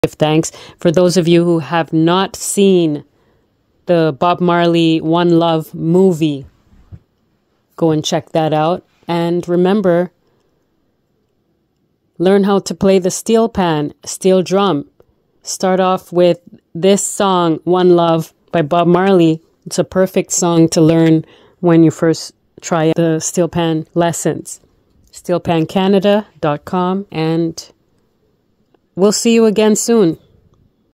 give thanks. For those of you who have not seen the Bob Marley ONE LOVE movie, go and check that out. And remember, learn how to play the steelpan, steel drum. Start off with this song, One Love by Bob Marley. It's a perfect song to learn when you first try the steelpan lessons. steelpancanada.com, and we'll see you again soon.